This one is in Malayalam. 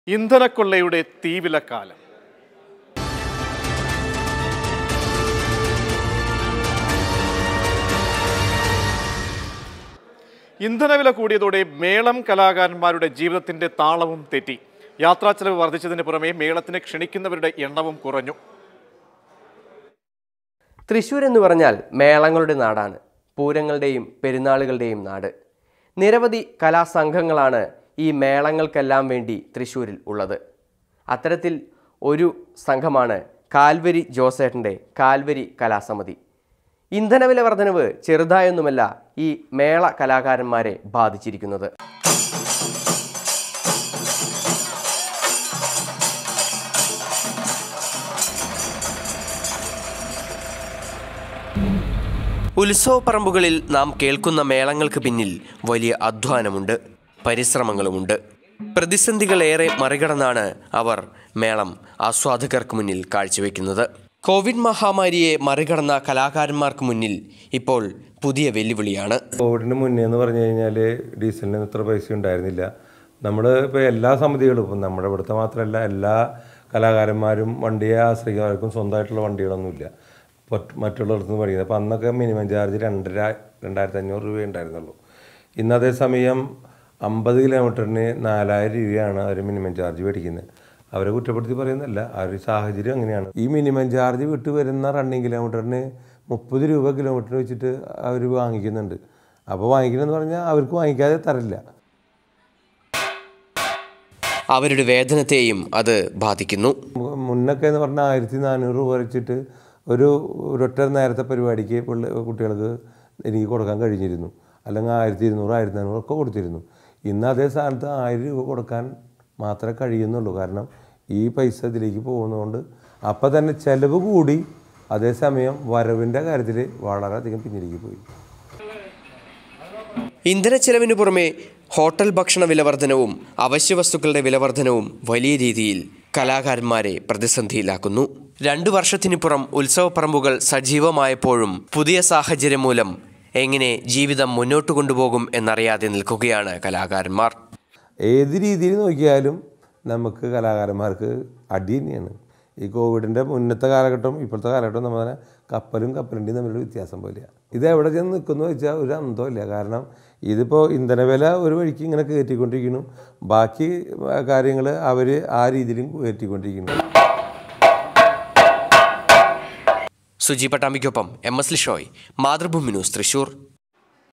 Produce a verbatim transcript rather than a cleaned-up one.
ഇന്ധനക്കൊള്ളയുടെ തീവിലക്കാലം. ഇന്ധനവില കൂടിയതോടെ മേളം കലാകാരന്മാരുടെ ജീവിതത്തിന്റെ താളവും തെറ്റി. യാത്രാ ചെലവ് വർദ്ധിച്ചതിന് പുറമെ മേളത്തിന് ക്ഷണിക്കുന്നവരുടെ എണ്ണവും കുറഞ്ഞു. തൃശ്ശൂർ എന്ന് പറഞ്ഞാൽ മേളങ്ങളുടെ നാടാണ്, പൂരങ്ങളുടെയും പെരുന്നാളുകളുടെയും നാട്. നിരവധി കലാസംഘങ്ങളാണ് ഈ മേളങ്ങൾക്കെല്ലാം വേണ്ടി തൃശ്ശൂരിൽ ഉള്ളത്. അത്തരത്തിൽ ഒരു സംഘമാണ് കാൽവരി ജോസേട്ടൻ്റെ കാൽവരി കലാസമിതി. ഇന്ധനവില വർധനവ് ചെറുതായൊന്നുമല്ല ഈ മേള കലാകാരന്മാരെ ബാധിച്ചിരിക്കുന്നത്. ഉത്സവപ്പറമ്പുകളിൽ നാം കേൾക്കുന്ന മേളങ്ങൾക്ക് പിന്നിൽ വലിയ അധ്വാനമുണ്ട്, പരിശ്രമങ്ങളുമുണ്ട്. പ്രതിസന്ധികളേറെ മറികടന്നാണ് അവർ മേളം ആസ്വാദകർക്ക് മുന്നിൽ കാഴ്ചവെക്കുന്നത്. കോവിഡ് മഹാമാരിയെ മറികടന്ന കലാകാരന്മാർക്ക് മുന്നിൽ ഇപ്പോൾ പുതിയ വെല്ലുവിളിയാണ്. കോവിഡിന് മുന്നേ എന്ന് പറഞ്ഞു കഴിഞ്ഞാൽ ഡീസലിന് ഇത്ര പൈസ ഉണ്ടായിരുന്നില്ല. നമ്മൾ ഇപ്പോൾ എല്ലാ സമിതികളും ഇപ്പം നമ്മുടെ ഇവിടുത്തെ മാത്രമല്ല, എല്ലാ കലാകാരന്മാരും വണ്ടിയെ ആശ്രയിക്കുന്നവർക്കും സ്വന്തമായിട്ടുള്ള വണ്ടികളൊന്നുമില്ല, മറ്റുള്ളവർക്ക് പഠിക്കുന്നത്. അപ്പോൾ അന്നൊക്കെ മിനിമം ചാർജ് രണ്ടര രണ്ടായിരത്തി അഞ്ഞൂറ് രൂപ ഉണ്ടായിരുന്നുള്ളൂ. ഇന്ന് അതേ സമയം അമ്പത് കിലോമീറ്ററിന് നാലായിരം രൂപയാണ് അവർ മിനിമം ചാർജ് മേടിക്കുന്നത്. അവരെ കുറ്റപ്പെടുത്തി പറയുന്നതല്ല, ആ ഒരു സാഹചര്യം അങ്ങനെയാണ്. ഈ മിനിമം ചാർജ് വിട്ട് വരുന്ന റണ്ണിങ് കിലോമീറ്ററിന് മുപ്പത് രൂപ കിലോമീറ്റർ വെച്ചിട്ട് അവർ വാങ്ങിക്കുന്നുണ്ട്. അപ്പോൾ വാങ്ങിക്കണമെന്ന് പറഞ്ഞാൽ അവർക്ക് വാങ്ങിക്കാതെ തരില്ല. അവരുടെ വേതനത്തെയും അത് ബാധിക്കുന്നു. മുന്നൊക്കെ എന്ന് പറഞ്ഞാൽ ആയിരത്തി നാനൂറ് രൂപ വെച്ചിട്ട് ഒരു ഒരൊറ്റ നേരത്തെ പരിപാടിക്ക് പിള്ളേ കുട്ടികൾക്ക് എനിക്ക് കൊടുക്കാൻ കഴിഞ്ഞിരുന്നു. അല്ലെങ്കിൽ ആയിരത്തി ഇരുന്നൂറ് ആയിരത്തി നാനൂറൊക്കെ കൊടുത്തിരുന്നു. ഇന്ന് അതേ സ്ഥാനത്ത് ആയിരം രൂപ കൊടുക്കാൻ മാത്രമേ കഴിയുന്നുള്ളൂ. കാരണം ഈ പൈസ ഇതിലേക്ക് പോകുന്നതുകൊണ്ട് അപ്പം തന്നെ ചിലവ് കൂടി, അതേസമയം വരവിൻ്റെ കാര്യത്തിൽ വളരെയധികം പിന്നിലേക്ക് പോയി. ഇന്ധന ചെലവിന് പുറമെ ഹോട്ടൽ ഭക്ഷണ വിലവർധനവും അവശ്യ വസ്തുക്കളുടെ വിലവർധനവും വലിയ രീതിയിൽ കലാകാരന്മാരെ പ്രതിസന്ധിയിലാക്കുന്നു. രണ്ടു വർഷത്തിനിപ്പുറം ഉത്സവപ്പറമ്പുകൾ സജീവമായപ്പോഴും പുതിയ സാഹചര്യം മൂലം എങ്ങനെ ജീവിതം മുന്നോട്ട് കൊണ്ടുപോകും എന്നറിയാതെ നിൽക്കുകയാണ് കലാകാരന്മാർ. ഏത് രീതിയിൽ നോക്കിയാലും നമുക്ക് കലാകാരന്മാർക്ക് അടി തന്നെയാണ്. ഈ കോവിഡിൻ്റെ മുന്നത്തെ കാലഘട്ടം ഇപ്പോഴത്തെ കാലഘട്ടം നമ്മൾ തന്നെ കപ്പലും കപ്പലിൻ്റെയും തമ്മിലുള്ള വ്യത്യാസം പോലെയാണ്. ഇത് എവിടെ ചെന്ന് നിൽക്കുന്നു വെച്ചാൽ ഒരു അന്തമില്ല. കാരണം ഇതിപ്പോൾ ഇന്ധനവില ഒരു വഴിക്ക് ഇങ്ങനെ കയറ്റിക്കൊണ്ടിരിക്കുന്നു, ബാക്കി കാര്യങ്ങൾ അവർ ആ രീതിയിലും കയറ്റിക്കൊണ്ടിരിക്കുന്നു. സുജി പട്ടാമ്പിക്കൊപ്പം M S Lishoy, Mathrubhumi news, Thrissur.